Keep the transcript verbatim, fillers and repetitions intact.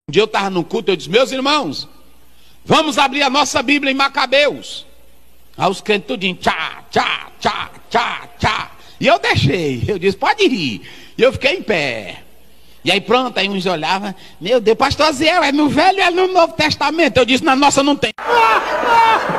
Um dia eu estava num culto, eu disse, meus irmãos, vamos abrir a nossa Bíblia em Macabeus. Aí os crentes tudinho, tchá, tchá, tchá, tchá, tchá. E eu deixei, eu disse, pode rir. E eu fiquei em pé. E aí pronto, aí uns olhavam, meu Deus, pastor Zé, é no Velho e é no Novo Testamento. Eu disse, na nossa não tem.